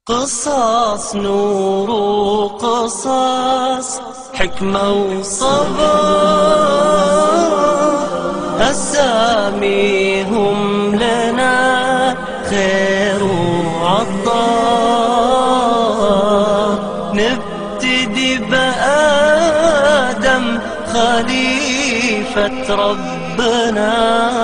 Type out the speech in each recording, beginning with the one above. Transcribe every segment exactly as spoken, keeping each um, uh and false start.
قصص نور وقصص حكمة وصبر، أساميهم لنا خير وعطاء. نبتدي بآدم خليفة ربنا،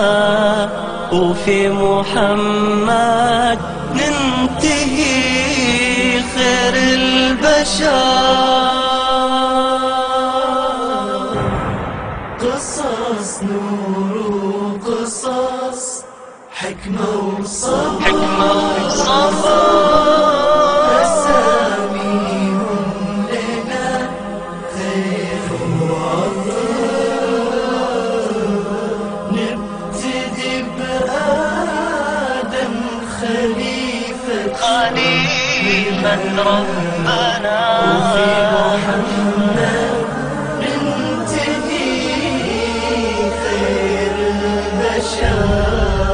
وفي محمد ننتهي خير البشر. قصص نور وقصص حكمة وصبر، حكمة وصبر، أساميهم لنا خير وعطاء. نبتدي بآدم خليفة خليفة ربنا، وفي محمد ننتهي خير البشر.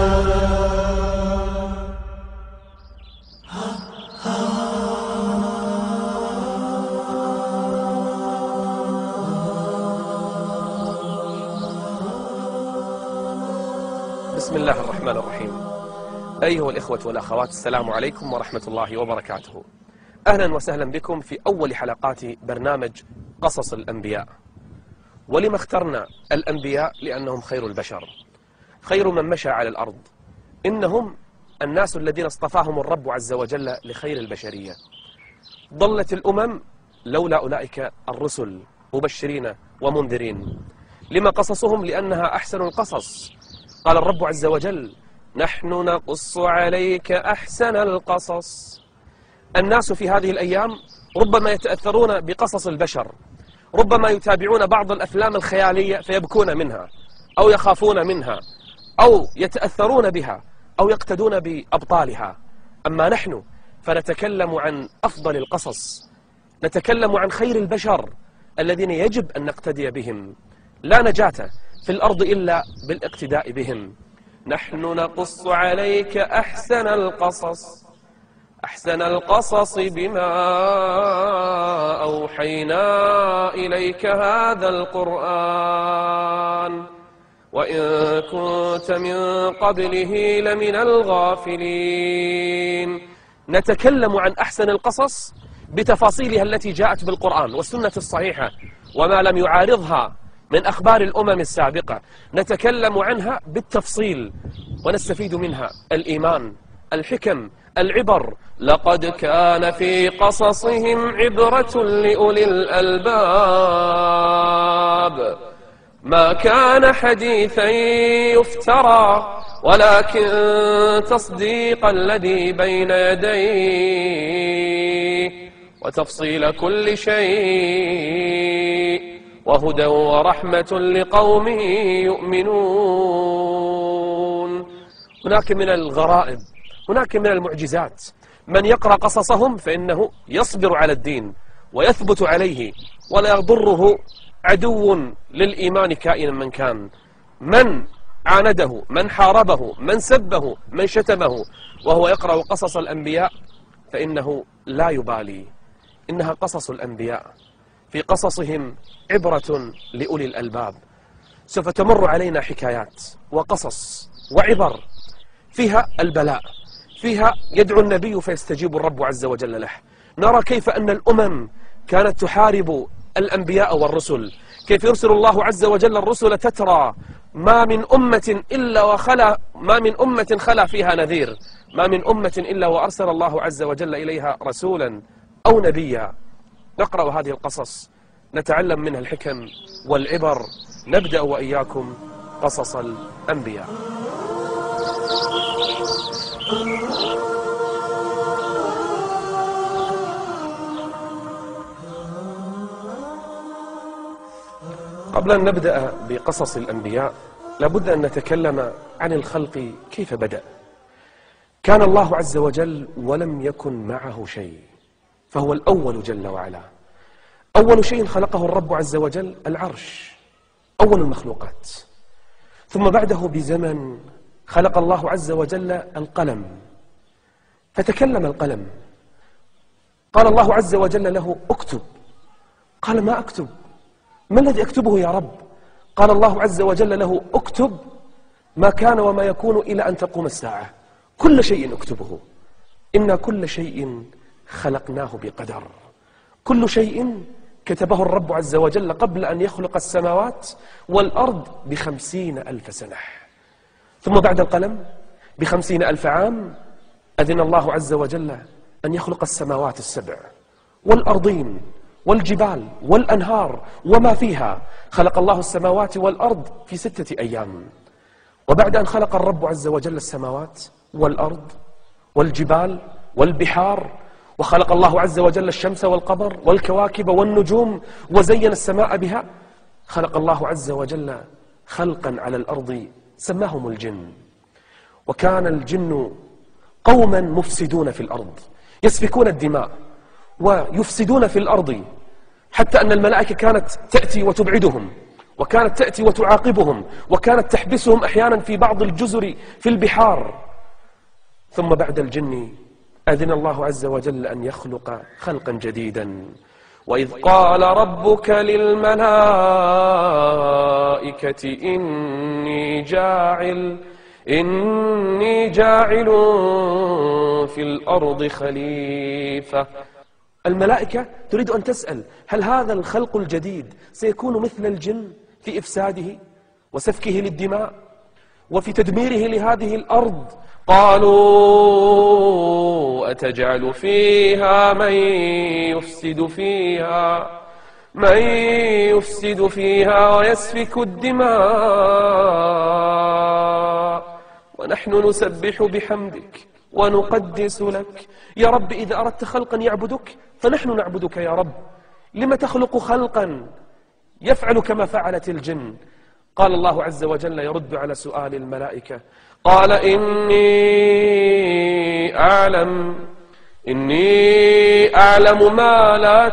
بسم الله الرحمن الرحيم. أيها الإخوة والأخوات، السلام عليكم ورحمة الله وبركاته. أهلا وسهلا بكم في أول حلقات برنامج قصص الأنبياء. ولما اخترنا الأنبياء؟ لأنهم خير البشر، خير من مشى على الأرض. إنهم الناس الذين اصطفاهم الرب عز وجل لخير البشرية. ضلت الأمم لولا أولئك الرسل مبشرين ومنذرين. لما قصصهم؟ لأنها أحسن القصص. قال الرب عز وجل: نحن نقص عليك أحسن القصص. الناس في هذه الأيام ربما يتأثرون بقصص البشر، ربما يتابعون بعض الأفلام الخيالية فيبكون منها أو يخافون منها أو يتأثرون بها أو يقتدون بأبطالها. أما نحن فنتكلم عن أفضل القصص، نتكلم عن خير البشر الذين يجب أن نقتدي بهم. لا نجاة في الأرض إلا بالاقتداء بهم. نحن نقص عليك أحسن القصص، أحسن القصص بما أوحينا إليك هذا القرآن وإن كنت من قبله لمن الغافلين. نتكلم عن أحسن القصص بتفاصيلها التي جاءت بالقرآن والسنة الصحيحة وما لم يعارضها من أخبار الأمم السابقة. نتكلم عنها بالتفصيل ونستفيد منها الإيمان، الحكم، العبر. لقد كان في قصصهم عبرة لأولي الألباب، ما كان حديثا يفترى ولكن تصديق الذي بين يديه وتفصيل كل شيء وهدى ورحمة لقوم يؤمنون. هناك من الغرائب، هناك من المعجزات. من يقرأ قصصهم فإنه يصبر على الدين ويثبت عليه ولا يضره عدو للإيمان كائنا من كان. من عانده، من حاربه، من سبه، من شتمه وهو يقرأ قصص الأنبياء فإنه لا يبالي. إنها قصص الأنبياء، في قصصهم عبرة لأولي الألباب. سوف تمر علينا حكايات وقصص وعبر فيها البلاء، فيها يدعو النبي فيستجيب الرب عز وجل له. نرى كيف أن الأمم كانت تحارب الأنبياء والرسل، كيف يرسل الله عز وجل الرسل تترى، ما من أمة إلا وخلا ما من أمة خلا فيها نذير، ما من أمة إلا وأرسل الله عز وجل إليها رسولا أو نبيا. نقرأ هذه القصص، نتعلم منها الحكم والعبر. نبدأ وإياكم قصص الأنبياء. قبل أن نبدأ بقصص الأنبياء لابد أن نتكلم عن الخلق كيف بدأ. كان الله عز وجل ولم يكن معه شيء، فهو الأول جل وعلا. أول شيء خلقه الرب عز وجل العرش، أول المخلوقات. ثم بعده بزمن خلق الله عز وجل القلم، فتكلم القلم قال الله عز وجل له اكتب. قال ما أكتب؟ ما الذي أكتبه يا رب؟ قال الله عز وجل له اكتب ما كان وما يكون إلى أن تقوم الساعة، كل شيء اكتبه، إنا كل شيء خلقناه بقدر. كل شيء كتبه الرب عز وجل قبل أن يخلق السماوات والأرض بخمسين ألف سنة. ثم بعد القلم بخمسين ألف عام أذن الله عز وجل أن يخلق السماوات السبع والأرضين والجبال والأنهار وما فيها. خلق الله السماوات والأرض في ستة أيام. وبعد أن خلق الرب عز وجل السماوات والأرض والجبال والبحار، وخلق الله عز وجل الشمس والقمر والكواكب والنجوم وزين السماء بها، خلق الله عز وجل خلقا على الأرض سماهم الجن. وكان الجن قوما مفسدون في الأرض، يسفكون الدماء ويفسدون في الأرض، حتى أن الملائكة كانت تأتي وتبعدهم، وكانت تأتي وتعاقبهم، وكانت تحبسهم أحيانا في بعض الجزر في البحار. ثم بعد الجن أذن الله عز وجل أن يخلق خلقا جديدا. وإذ قال ربك للملائكة إني جاعل إني جاعل في الأرض خليفة. الملائكة تريد أن تسأل هل هذا الخلق الجديد سيكون مثل الجن في إفساده وسفكه للدماء وفي تدميره لهذه الأرض؟ قالوا أتجعل فيها من يفسد فيها من يفسد فيها ويسفك الدماء ونحن نسبح بحمدك ونقدس لك. يا رب إذا أردت خلقا يعبدك فنحن نعبدك يا رب، لم تخلق خلقا يفعل كما فعلت الجن؟ قال الله عز وجل يرد على سؤال الملائكة، قال إني أعلم إني أعلم ما لا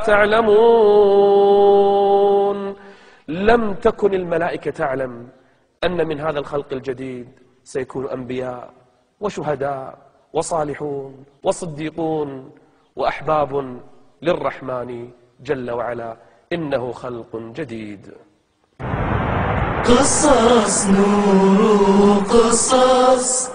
تعلمون. لم تكن الملائكة تعلم أن من هذا الخلق الجديد سيكون أنبياء وشهداء وصالحون وصديقون وأحباب للرحمن جل وعلا. إنه خلق جديد. قصص نور قصص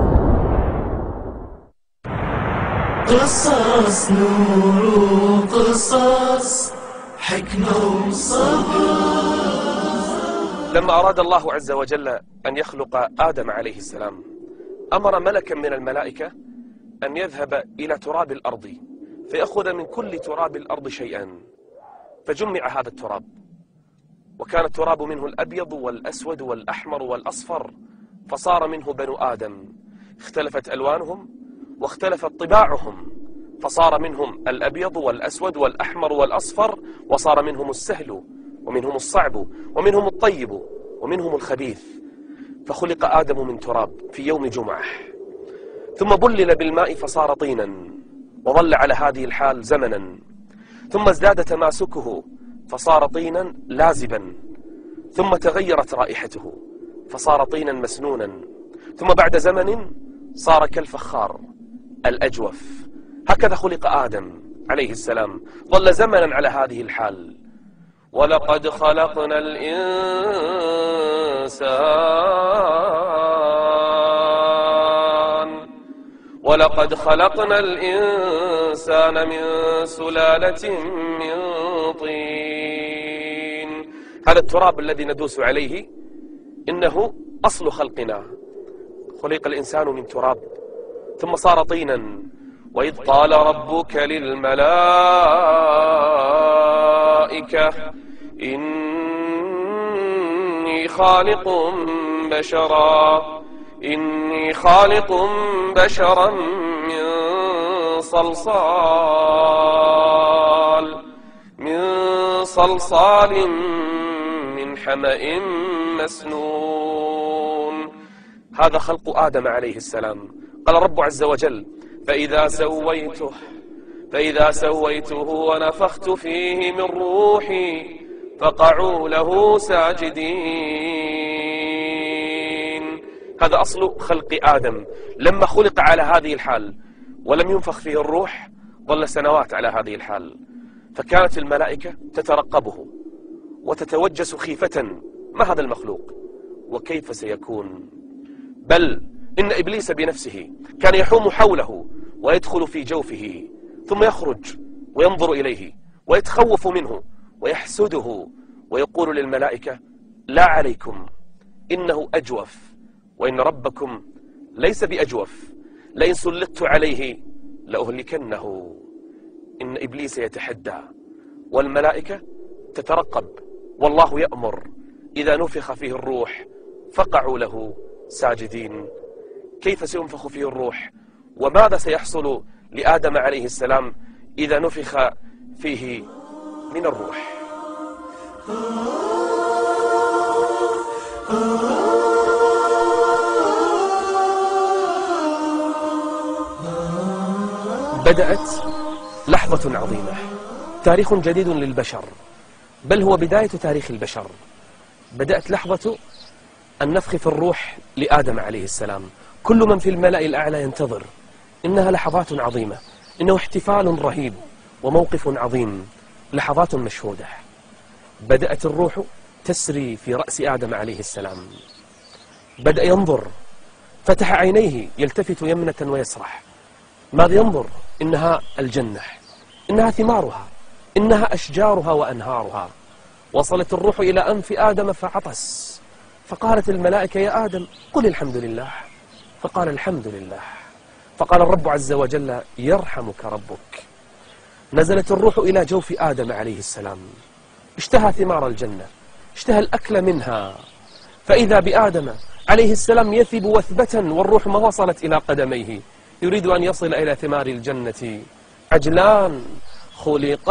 قصص نور قصص حكمة وصبر. لما أراد الله عز وجل أن يخلق آدم عليه السلام أمر ملكا من الملائكة أن يذهب إلى تراب الأرض فيأخذ من كل تراب الأرض شيئا، فجمع هذا التراب، وكان التراب منه الأبيض والأسود والأحمر والأصفر، فصار منه بنو آدم، اختلفت ألوانهم واختلفت طباعهم، فصار منهم الأبيض والأسود والأحمر والأصفر، وصار منهم السهل ومنهم الصعب ومنهم الطيب ومنهم الخبيث. فخلق آدم من تراب في يوم جمعة، ثم بلل بالماء فصار طينا، وظل على هذه الحال زمنا، ثم ازداد تماسكه فصار طينا لازبا، ثم تغيرت رائحته فصار طينا مسنونا، ثم بعد زمن صار كالفخار الأجوف. هكذا خلق آدم عليه السلام، ظل زمنا على هذه الحال. ولقد خلقنا الإنسان ولقد خلقنا الإنسان من سلالة من طين. هذا التراب الذي ندوس عليه إنه أصل خلقنا. خلق الإنسان من تراب ثم صار طينا. وإذ قال ربك للملائكة إني خالق بشرا إني خالق بشرا من صلصال من صلصال من حمأ مسنون. هذا خلق آدم عليه السلام. قال الرب عز وجل فإذا سويته فإذا سويته ونفخت فيه من روحي فقعوا له ساجدين. هذا أصل خلق آدم. لما خلق على هذه الحال ولم ينفخ فيه الروح، ظل سنوات على هذه الحال، فكانت الملائكة تترقبه وتتوجس خيفة: ما هذا المخلوق وكيف سيكون؟ بل إن إبليس بنفسه كان يحوم حوله ويدخل في جوفه، ثم يخرج وينظر إليه ويتخوف منه ويحسده ويقول للملائكة: لا عليكم، إنه أجوف، وإن ربكم ليس بأجوف، لئن سلطت عليه لأهلكنه. إن إبليس يتحدى والملائكة تترقب، والله يأمر إذا نفخ فيه الروح فقعوا له ساجدين. كيف سينفخ فيه الروح؟ وماذا سيحصل لآدم عليه السلام إذا نفخ فيه من الروح؟ بدأت لحظة عظيمة، تاريخ جديد للبشر، بل هو بداية تاريخ البشر. بدأت لحظة النفخ في الروح لآدم عليه السلام. كل من في الملأ الأعلى ينتظر. إنها لحظات عظيمة، إنه احتفال رهيب وموقف عظيم، لحظات مشهودة. بدأت الروح تسري في رأس آدم عليه السلام. بدأ ينظر، فتح عينيه يلتفت يمنة ويسرح. ماذا ينظر؟ إنها الجنة، إنها ثمارها، إنها أشجارها وأنهارها. وصلت الروح إلى أنف آدم فعطس، فقالت الملائكة: يا آدم قل الحمد لله. فقال: الحمد لله. فقال الرب عز وجل: يرحمك ربك. نزلت الروح إلى جوف آدم عليه السلام، اشتهى ثمار الجنة، اشتهى الأكل منها، فإذا بآدم عليه السلام يثب وثبة والروح ما وصلت إلى قدميه، يريد أن يصل إلى ثمار الجنة. عجلان، خلق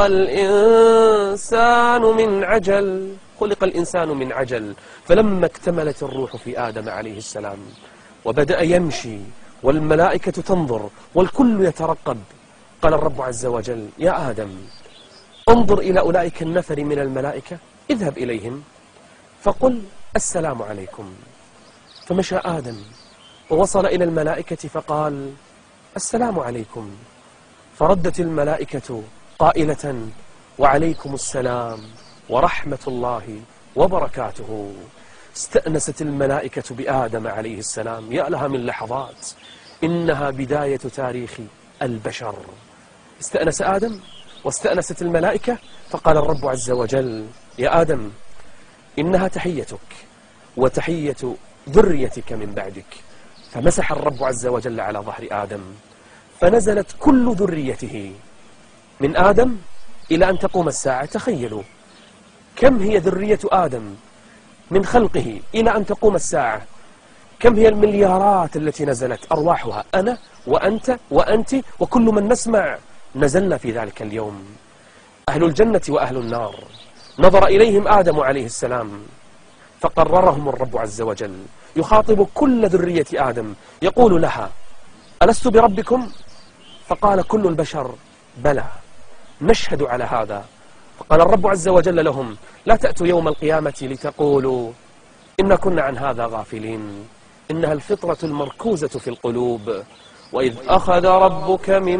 الإنسان من عجل، خلق الإنسان من عجل. فلما اكتملت الروح في آدم عليه السلام وبدأ يمشي والملائكة تنظر والكل يترقب، قال الرب عز وجل: يا آدم انظر إلى أولئك النفر من الملائكة، اذهب إليهم فقل السلام عليكم. فمشى آدم ووصل إلى الملائكة فقال: السلام عليكم. فردت الملائكة قائلة: وعليكم السلام ورحمة الله وبركاته. استأنست الملائكة بآدم عليه السلام. يا لها من لحظات، إنها بداية تاريخ البشر. استأنس آدم واستأنست الملائكة، فقال الرب عز وجل: يا آدم إنها تحيتك وتحية ذريتك من بعدك. فمسح الرب عز وجل على ظهر آدم، فنزلت كل ذريته من آدم إلى أن تقوم الساعة. تخيلوا كم هي ذرية آدم من خلقه إلى أن تقوم الساعة، كم هي المليارات التي نزلت، أرواحها أنا وأنت وأنت وكل من نسمع نزلنا في ذلك اليوم. أهل الجنة وأهل النار. نظر إليهم آدم عليه السلام فقررهم الرب عز وجل، يخاطب كل ذرية آدم يقول لها: ألست بربكم؟ فقال كل البشر: بلى، نشهد على هذا. فقال الرب عز وجل لهم: لا تأتوا يوم القيامة لتقولوا إنا كنا عن هذا غافلين، إنها الفطرة المركوزة في القلوب. وإذ أخذ ربك من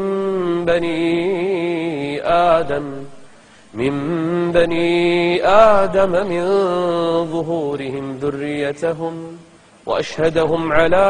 بني آدم من بني آدم من ظهورهم ذريتهم وأشهدهم على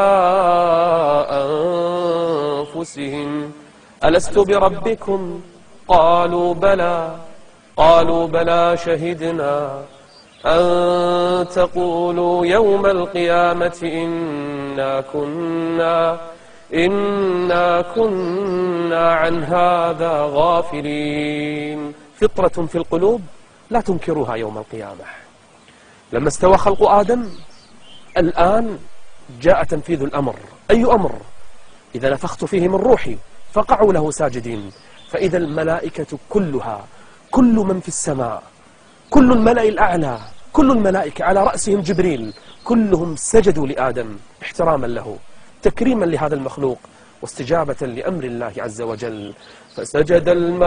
أنفسهم ألست بربكم؟ قالوا بلى قالوا بلى شهدنا أن تقولوا يوم القيامة إنا كنا إنا كنا عن هذا غافلين. فطرة في القلوب لا تنكرها يوم القيامة. لما استوى خلق آدم الآن جاء تنفيذ الأمر. أي أمر؟ إذا نفخت فيه من روحي فقعوا له ساجدين. فإذا الملائكة كلها، كل من في السماء، كل الملأ الأعلى، كل الملائكة على رأسهم جبريل، كلهم سجدوا لآدم احتراما له، تكريما لهذا المخلوق واستجابة لأمر الله عز وجل. فسجد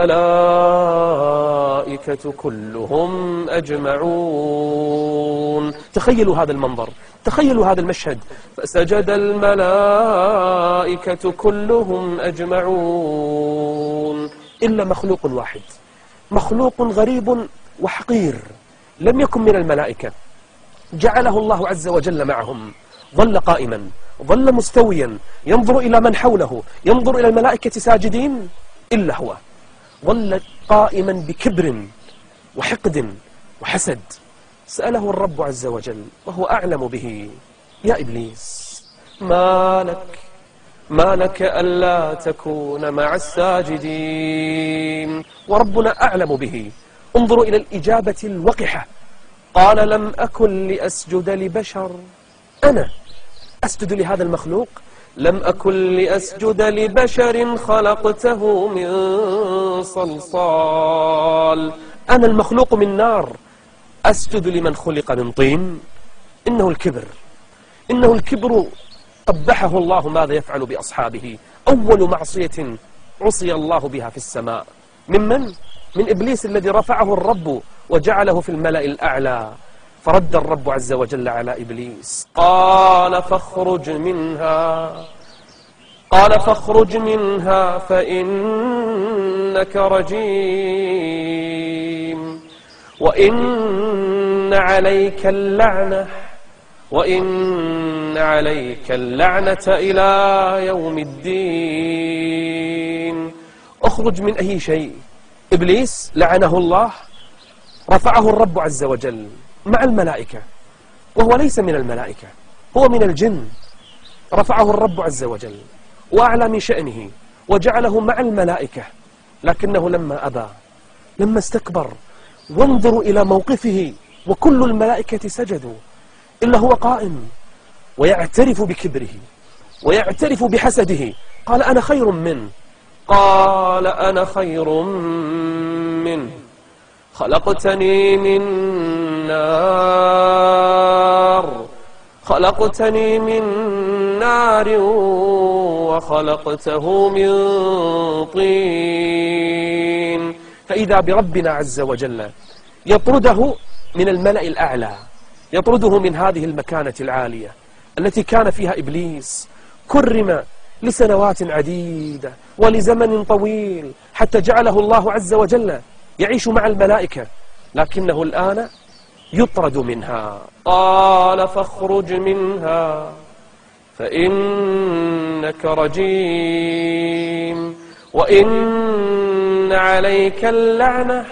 الملائكة كلهم أجمعون. تخيلوا هذا المنظر، تخيلوا هذا المشهد. فسجد الملائكة كلهم أجمعون. إلا مخلوق واحد، مخلوق غريب وحقير لم يكن من الملائكة، جعله الله عز وجل معهم، ظل قائما، ظل مستويا، ينظر إلى من حوله، ينظر إلى الملائكة ساجدين، إلا هو ظل قائما بكبر وحقد وحسد. سأله الرب عز وجل وهو أعلم به: يا إبليس، ما لك ما لك ألا تكون مع الساجدين؟ وربنا أعلم به. انظروا إلى الإجابة الوقحة، قال: لم أكن لأسجد لبشر، أنا أسجد لهذا المخلوق؟ لم أكن لأسجد لبشر خلقته من صلصال، أنا المخلوق من نار أسجد لمن خلق من طين؟ إنه الكبر، إنه الكبر قبحه الله. ماذا يفعل بأصحابه؟ أول معصية عصي الله بها في السماء ممن؟ من إبليس الذي رفعه الرب وجعله في الملأ الأعلى. فرد الرب عز وجل على إبليس، قال: فاخرج منها قال فاخرج منها فإنك رجيم، وإن عليك اللعنة وإن عليك اللعنة إلى يوم الدين. اخرج من أي شيء؟ إبليس لعنه الله، رفعه الرب عز وجل مع الملائكة، وهو ليس من الملائكة، هو من الجن. رفعه الرب عز وجل وأعلى من شأنه وجعله مع الملائكة، لكنه لما أبى، لما استكبر، وانظروا إلى موقفه وكل الملائكة سجدوا إلا هو قائم ويعترف بكبره ويعترف بحسده. قال: أنا خير منه. قال: أنا خير منه، خلقتني من نار خلقتني من نار وخلقته من طين. فإذا بربنا عز وجل يطرده من الملأ الأعلى، يطرده من هذه المكانة العالية التي كان فيها إبليس، كرم لسنوات عديدة ولزمن طويل حتى جعله الله عز وجل يعيش مع الملائكة، لكنه الآن يطرد منها. قال: فاخرج منها فإنك رجيم، وإن عليك اللعنة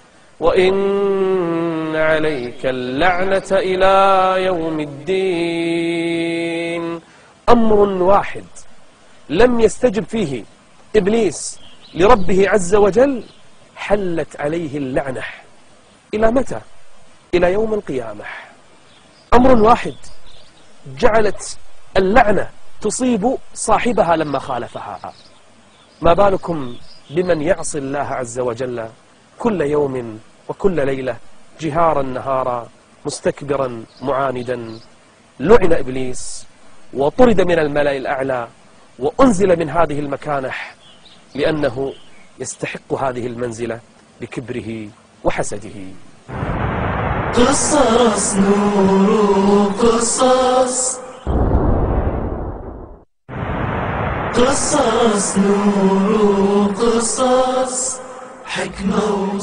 وإن عليك اللعنة إلى يوم الدين. أمر واحد لم يستجب فيه إبليس لربه عز وجل حلت عليه اللعنة. إلى متى؟ إلى يوم القيامة. أمر واحد جعلت اللعنة تصيب صاحبها لما خالفها، ما بالكم بمن يعصي الله عز وجل كل يوم وكل ليلة، جهارا نهارا، مستكبرا معاندا. لعن إبليس وطرد من الملأ الأعلى وأنزل من هذه المكانة لأنه يستحق هذه المنزلة بكبره وحسده. قصص نور قصص قصص نور قصص حكمة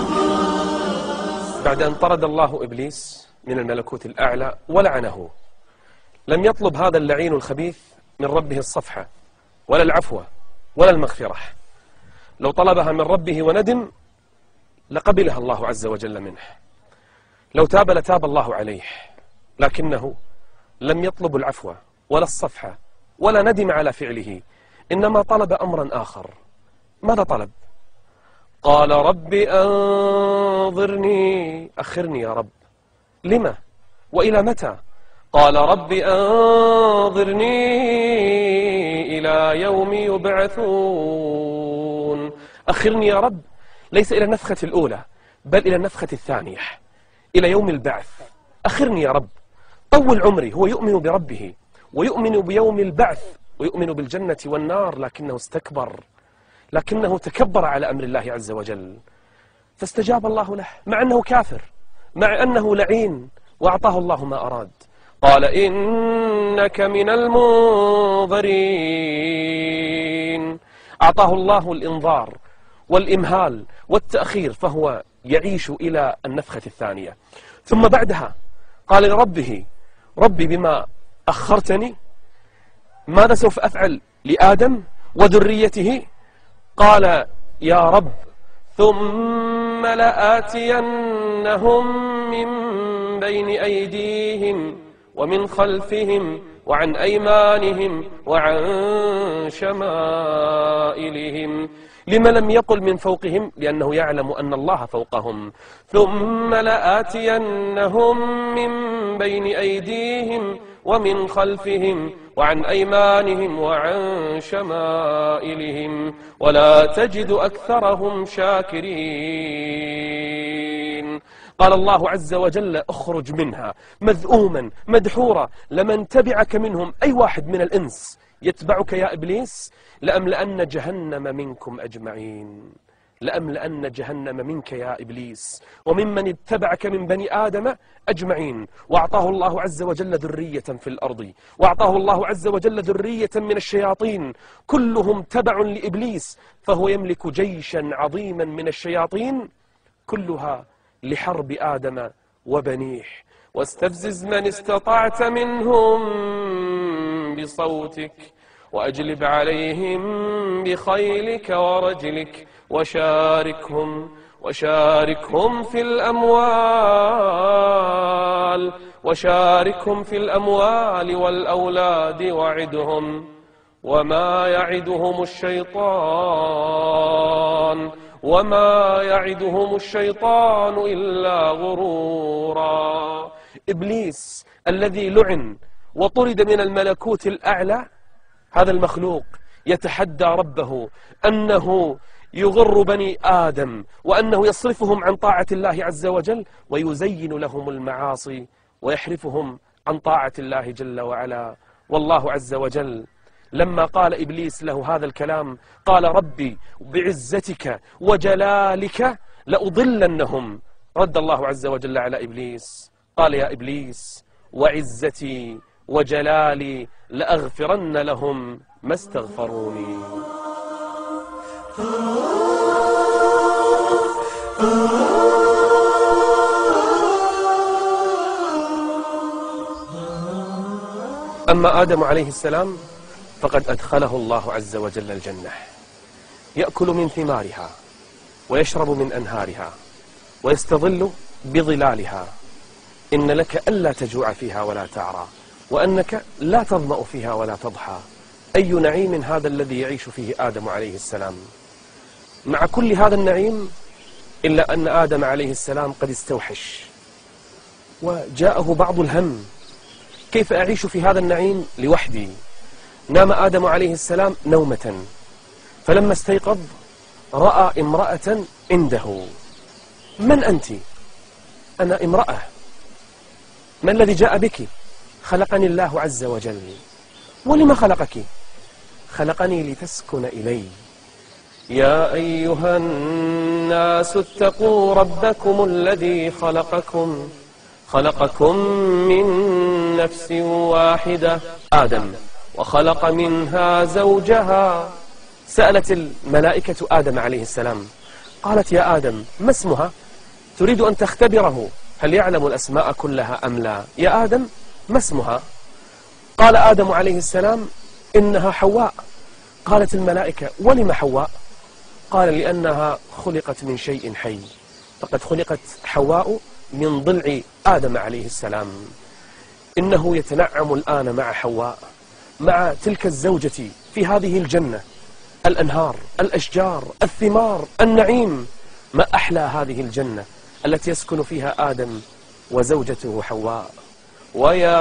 وصبر. بعد أن طرد الله إبليس من الملكوت الأعلى ولعنه، لم يطلب هذا اللعين الخبيث من ربه الصفحة ولا العفو ولا المغفرة. لو طلبها من ربه وندم لقبلها الله عز وجل منه، لو تاب لتاب الله عليه، لكنه لم يطلب العفو ولا الصفحة ولا ندم على فعله، إنما طلب أمرا آخر. ماذا طلب؟ قال: رب أنظرني، أخرني يا رب. لما وإلى متى؟ قال: رب أنظرني إلى يوم يبعثون. أخرني يا رب ليس إلى النفخة الأولى بل إلى النفخة الثانية، إلى يوم البعث. أخرني يا رب، طول عمري. هو يؤمن بربه ويؤمن بيوم البعث ويؤمن بالجنة والنار، لكنه استكبر، لكنه تكبر على أمر الله عز وجل، فاستجاب الله له مع أنه كافر، مع أنه لعين، وأعطاه الله ما أراد. قال: إنك من المنظرين. أعطاه الله الإنظار والإمهال والتأخير، فهو يعيش إلى النفخة الثانية. ثم بعدها قال لربه: ربي بما أخرتني ماذا سوف أفعل لآدم وذريته؟ قال: يا رب ثم لآتينهم من بين أيديهم ومن خلفهم وعن أيمانهم وعن شمائلهم. لما لم يقل من فوقهم؟ لأنه يعلم أن الله فوقهم. ثم لآتينهم من بين أيديهم ومن خلفهم وعن أيمانهم وعن شمائلهم ولا تجد أكثرهم شاكرين. قال الله عز وجل: اخرج منها مذءوما مدحورا، لمن تبعك منهم أي واحد من الإنس يتبعك يا إبليس لأملأن جهنم منكم أجمعين. لأملأن جهنم منك يا إبليس وممن اتبعك من بني آدم أجمعين. وأعطاه الله عز وجل ذرية في الأرض، وأعطاه الله عز وجل ذرية من الشياطين، كلهم تبع لإبليس، فهو يملك جيشا عظيما من الشياطين كلها لحرب آدم وبنيه. واستفزز من استطعت منهم بصوتك وأجلب عليهم بخيلك ورجلك وشاركهم وشاركهم في الأموال وشاركهم في الأموال والأولاد وعدهم وما يعدهم الشيطان وما يعدهم الشيطان إلا غرورا. إبليس الذي لعن وطرد من الملكوت الأعلى، هذا المخلوق يتحدى ربه أنه يغر بني آدم وأنه يصرفهم عن طاعة الله عز وجل ويزين لهم المعاصي ويحرفهم عن طاعة الله جل وعلا. والله عز وجل لما قال إبليس له هذا الكلام قال: ربي بعزتك وجلالك لأضلنهم. رد الله عز وجل على إبليس قال: يا إبليس وعزتي وجلالي لأغفرن لهم ما استغفروني. أما آدم عليه السلام فقد أدخله الله عز وجل الجنة، يأكل من ثمارها ويشرب من أنهارها ويستظل بظلالها. إن لك ألا تجوع فيها ولا تعرى، وأنك لا تظمأ فيها ولا تضحى. أي نعيم هذا الذي يعيش فيه آدم عليه السلام. مع كل هذا النعيم إلا أن آدم عليه السلام قد استوحش وجاءه بعض الهم: كيف أعيش في هذا النعيم لوحدي؟ نام آدم عليه السلام نومة، فلما استيقظ رأى امرأة عنده. من أنت؟ أنا امرأة. ما الذي جاء بك؟ خلقني الله عز وجل. ولما خلقك؟ خلقني لتسكن إلي. يا أيها الناس اتقوا ربكم الذي خلقكم خلقكم من نفس واحدة آدم وخلق منها زوجها. سألت الملائكة آدم عليه السلام قالت: يا آدم ما اسمها؟ تريد أن تختبره هل يعلم الأسماء كلها أم لا. يا آدم ما اسمها؟ قال آدم عليه السلام: إنها حواء. قالت الملائكة: ولم حواء؟ قال: لأنها خلقت من شيء حي. فقد خلقت حواء من ضلع آدم عليه السلام. إنه يتنعم الآن مع حواء، مع تلك الزوجة في هذه الجنة، الأنهار، الأشجار، الثمار، النعيم. ما أحلى هذه الجنة التي يسكن فيها آدم وزوجته حواء. ويا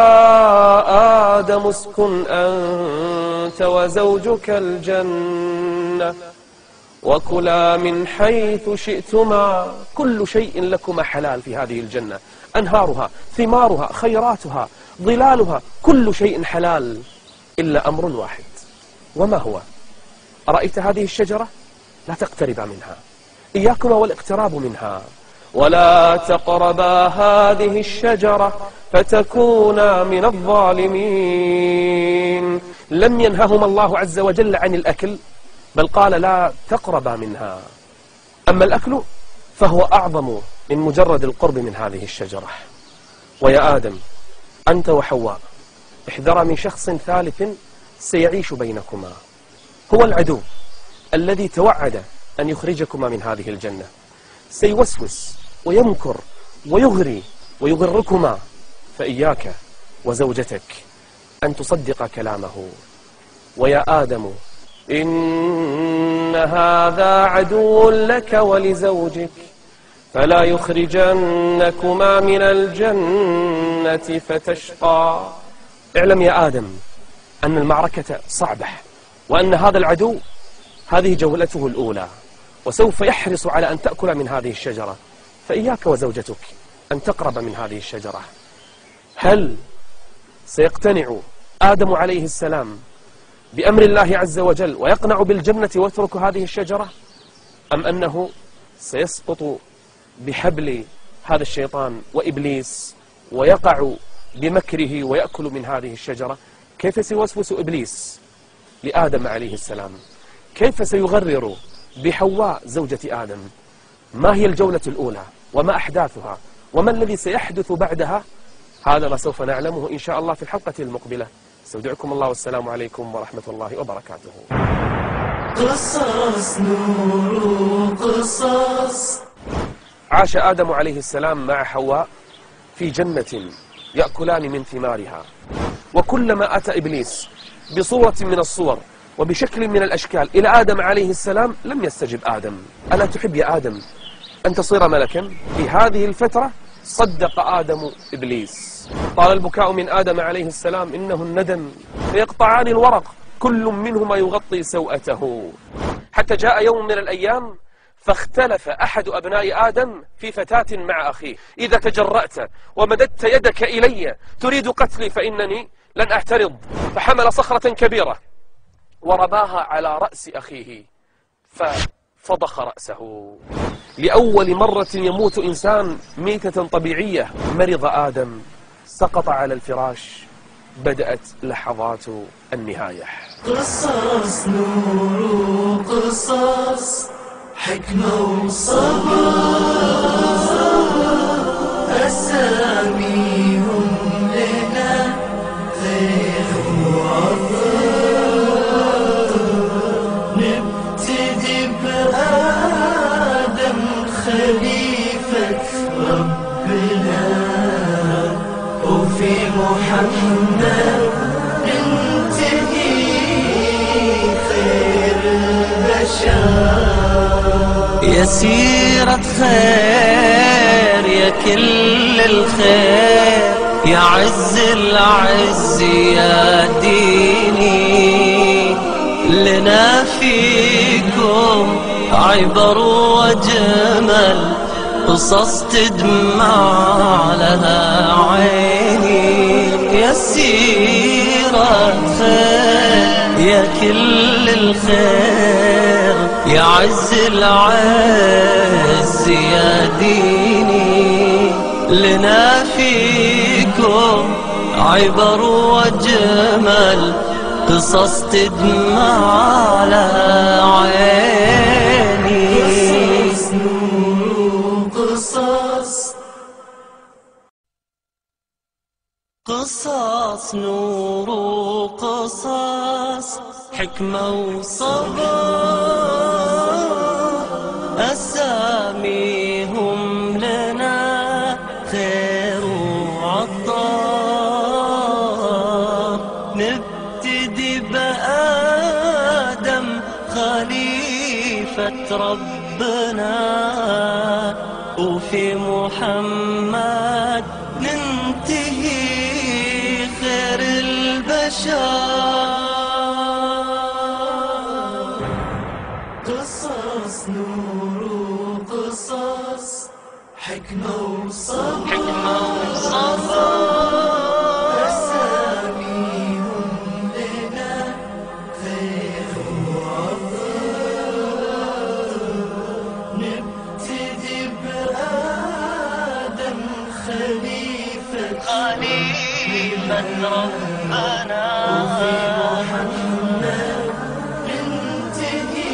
آدم اسكن أنت وزوجك الجنة وكلا من حيث شئتما. كل شيء لكما حلال في هذه الجنة، أنهارها، ثمارها، خيراتها، ظلالها، كل شيء حلال إلا أمر واحد. وما هو؟ أرأيت هذه الشجرة؟ لا تقترب منها، إياكما والاقتراب منها. ولا تقربا هذه الشجرة فتكونا من الظالمين. لم ينههما الله عز وجل عن الأكل، بل قال لا تقربا منها. أما الأكل فهو أعظم من مجرد القرب من هذه الشجرة. ويا آدم أنت وحواء احذرا من شخص ثالث سيعيش بينكما، هو العدو الذي توعد أن يخرجكما من هذه الجنة، سيوسوس ويمكر ويغري ويغركما، فإياك وزوجتك أن تصدق كلامه. ويا آدم إن هذا عدو لك ولزوجك فلا يخرجنكما من الجنة فتشقى. اعلم يا آدم أن المعركة صعبة، وأن هذا العدو هذه جولته الأولى، وسوف يحرص على أن تأكل من هذه الشجرة، فإياك وزوجتك أن تقرب من هذه الشجرة. هل سيقتنع آدم عليه السلام بأمر الله عز وجل ويقنع بالجنة ويترك هذه الشجرة، أم أنه سيسقط بحبل هذا الشيطان وإبليس ويقع بمكره ويأكل من هذه الشجرة؟ كيف سيوسوس إبليس لآدم عليه السلام؟ كيف سيغرر بحواء زوجة آدم؟ ما هي الجولة الأولى وما أحداثها وما الذي سيحدث بعدها؟ هذا ما سوف نعلمه إن شاء الله في الحلقة المقبلة. استودعكم الله والسلام عليكم ورحمة الله وبركاته. قصص نور قصص. عاش آدم عليه السلام مع حواء في جنة يأكلان من ثمارها، وكلما أتى إبليس بصورة من الصور وبشكل من الأشكال إلى آدم عليه السلام لم يستجب آدم. ألا تحب يا آدم أن تصير ملكا؟ في هذه الفترة صدق آدم إبليس. طال البكاء من آدم عليه السلام إنه الندم، فيقطعان الورق كل منهما يغطي سوءته، حتى جاء يوم من الأيام فاختلف أحد أبناء آدم في فتاة مع أخيه: إذا تجرأت ومددت يدك إلي تريد قتلي فإنني لن أعترض. فحمل صخرة كبيرة ورباها على رأس أخيه ففضخ رأسه. لأول مرة يموت إنسان ميتة طبيعية مرض آدم، سقط على الفراش، بدأت لحظات النهاية. قصص نور قصص، حكمة وصبر، أساميهم لنا خير وعطر. نبتدي بآدم خليفة ربنا، وفي محمد ننتهي خير البشر. يا سيرة خير يا كل الخير، يا عز العز يا ديني، لنا فيكم عبر وجمل، قصص تدمع لها عيني. يا سيرة خير يا كل الخير، يا عز العز يا ديني، لنا فيكم عبر وجمل، قصص تدمع لها عيني. قصص نور قصص، قصص نور قصص، حكمة وصبر، أساميهم لنا خير وعطار. نبتدي بآدم خليفة ربنا، وفي محمد ننتهي خير البشر. قصص نور قصص، حكمة وصبر، حكمة وصبر، أساميهم لنا خير وعطر. نبتدي بآدم خليفة خليفة ربنا، وفي محمد ننتهي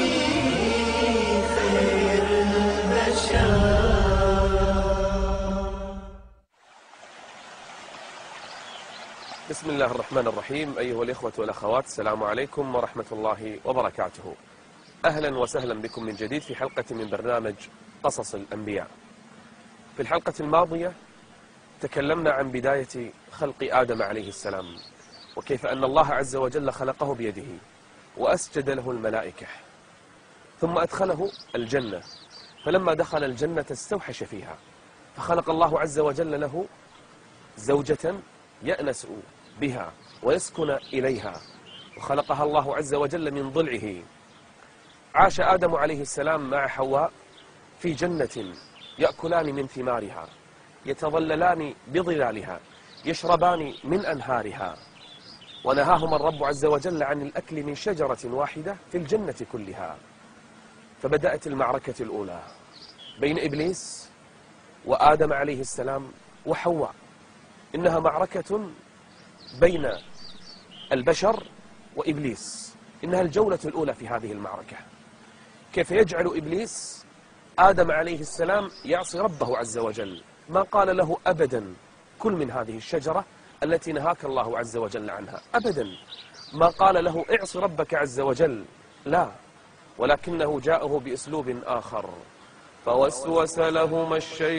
بسم الله الرحمن الرحيم. أيها الإخوة والأخوات، السلام عليكم ورحمة الله وبركاته. أهلا وسهلا بكم من جديد في حلقة من برنامج قصص الأنبياء. في الحلقة الماضية تكلمنا عن بداية خلق آدم عليه السلام، وكيف أن الله عز وجل خلقه بيده وأسجد له الملائكة، ثم أدخله الجنة، فلما دخل الجنة استوحش فيها، فخلق الله عز وجل له زوجة يأنس بها ويسكن إليها، وخلقها الله عز وجل من ضلعه. عاش آدم عليه السلام مع حواء في جنة، يأكلان من ثمارها، يتظللان بظلالها، يشربان من أنهارها، ونهاهما الرب عز وجل عن الأكل من شجرة واحدة في الجنة كلها. فبدأت المعركة الأولى بين إبليس وآدم عليه السلام وحواء. إنها معركة بين البشر وإبليس، إنها الجولة الأولى في هذه المعركة. كيف يجعل إبليس آدم عليه السلام يعصي ربه عز وجل، ما قال له أبدا كل من هذه الشجرة التي نهاك الله عز وجل عنها، أبدا ما قال له اعصي ربك عز وجل، لا، ولكنه جاءه بأسلوب آخر. فوسوس لهما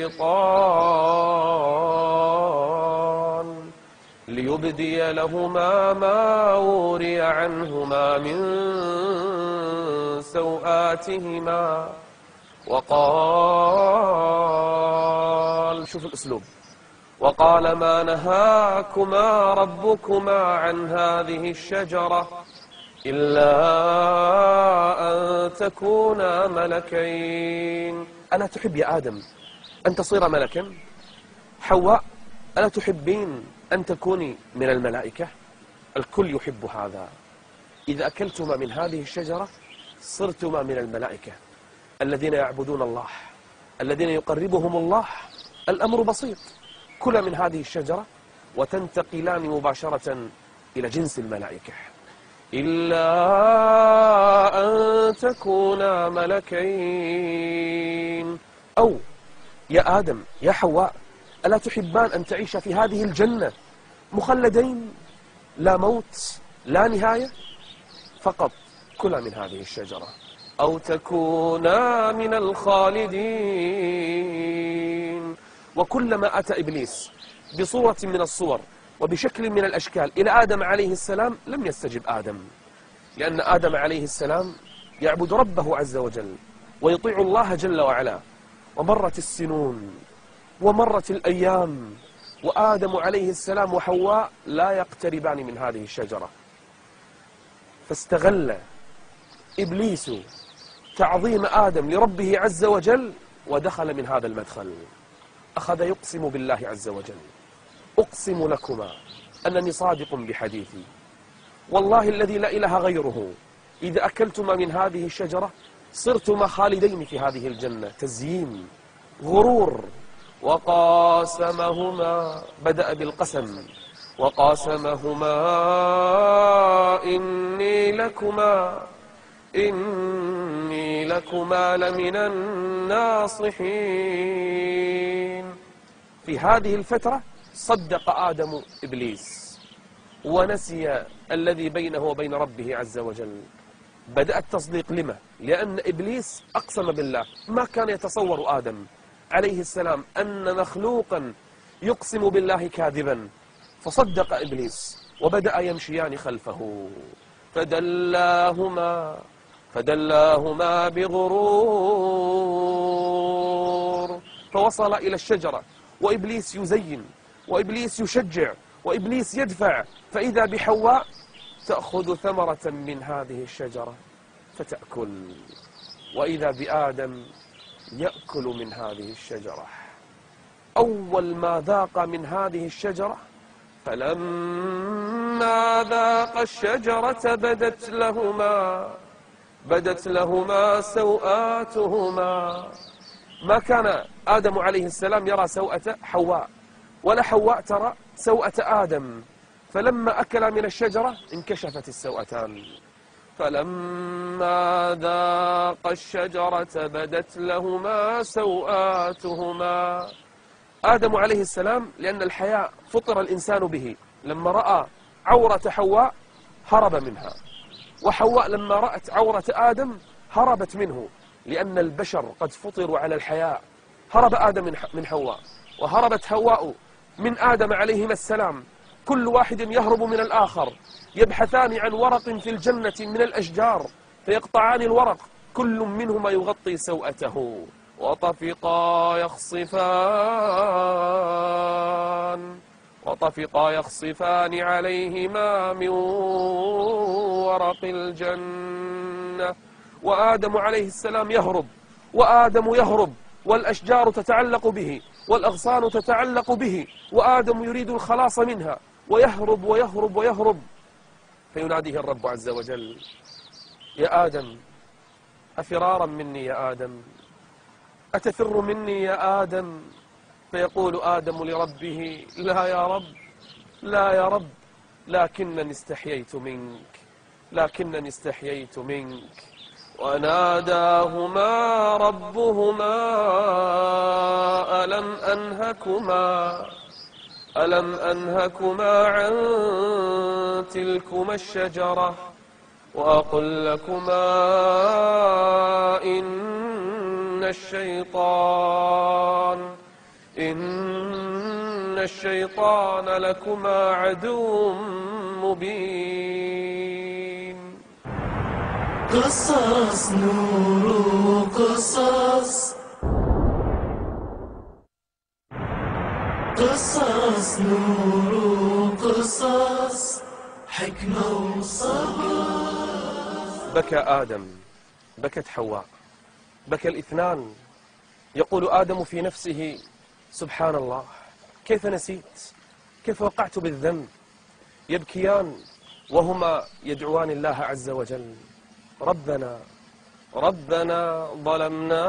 الشيطان ليبدي لهما ما وري عنهما من سوآتهما، وقال، شوف الأسلوب، وقال ما نهاكما ربكما عن هذه الشجرة إلا أن تكونا ملكين. ألا تحب يا آدم أن تصير ملكا؟ حواء، ألا تحبين أن تكوني من الملائكة؟ الكل يحب هذا. إذا أكلتما من هذه الشجرة صرتما من الملائكة الذين يعبدون الله، الذين يقربهم الله. الأمر بسيط، كلا من هذه الشجرة وتنتقلان مباشرة إلى جنس الملائكة، إلا أن تكونا ملكين. أو يا آدم يا حواء، ألا تحبان أن تعيش في هذه الجنة مخلدين، لا موت لا نهاية؟ فقط كلا من هذه الشجرة أو تكونا من الخالدين. وكلما أتى إبليس بصورة من الصور وبشكل من الأشكال إلى آدم عليه السلام لم يستجب آدم، لأن آدم عليه السلام يعبد ربه عز وجل ويطيع الله جل وعلا. ومرت السنون ومرت الأيام وآدم عليه السلام وحواء لا يقتربان من هذه الشجرة، فاستغل إبليس تعظيم آدم لربه عز وجل ودخل من هذا المدخل. أخذ يقسم بالله عز وجل، أقسم لكما أنني صادق بحديثي، والله الذي لا إله غيره، إذا أكلتما من هذه الشجرة صرتما خالدين في هذه الجنة. تزيين، غرور. وقاسمهما، بدأ بالقسم، وقاسمهما إني لكما إني لكما لمن الناصحين. في هذه الفترة صدق آدم إبليس ونسي الذي بينه وبين ربه عز وجل. بدأ التصديق، لما؟ لأن إبليس أقسم بالله، ما كان يتصور آدم عليه السلام أن مخلوقا يقسم بالله كاذبا، فصدق إبليس وبدأ يمشيان خلفه. فدلاهما فدلاهما بغرور، فوصل إلى الشجرة وإبليس يزين وإبليس يشجع وإبليس يدفع، فإذا بحواء تأخذ ثمرة من هذه الشجرة فتأكل، وإذا بآدم يأكل من هذه الشجرة. أول ما ذاق من هذه الشجرة، فلما ذاق الشجرة بدت لهما بدت لهما سوآتهما. ما كان آدم عليه السلام يرى سوءة حواء، ولا حواء ترى سوءة آدم، فلما أكل من الشجرة انكشفت السوءتان. فلما ذاق الشجرة بدت لهما سوآتهما. آدم عليه السلام، لأن الحياء فطر الإنسان به لما رأى عورة حواء هرب منها، وحواء لما رأت عورة آدم هربت منه، لأن البشر قد فطروا على الحياء. هرب آدم من حواء، وهربت حواء من آدم عليهما السلام. كل واحد يهرب من الآخر، يبحثان عن ورق في الجنة من الأشجار فيقطعان الورق، كل منهما يغطي سوءته، وطفقا يخصفان وطفقا يخصفان عليهما من ورق الجنة. وآدم عليه السلام يهرب، وآدم يهرب والأشجار تتعلق به والأغصان تتعلق به، وآدم يريد الخلاص منها، ويهرب ويهرب ويهرب. فيناديه الرب عز وجل: يا آدم، أفرارا مني يا آدم؟ أتفر مني يا آدم؟ فيقول آدم لربه: لا يا رب، لا يا رب، لكنني استحييت منك، لكنني استحييت منك. وناداهما ربهما: ألم أنهكما ألم أنهكما عن تلكما الشجرة وأقل لكما إن الشيطان إن الشيطان لكما عدو مبين. قصص نور قصص قصص نور قصص حكمة وصبر. بكى آدم، بكت حواء، بكى الاثنان. يقول آدم في نفسه: سبحان الله، كيف نسيت، كيف وقعت بالذنب. يبكيان وهما يدعوان الله عز وجل: ربنا ربنا ظلمنا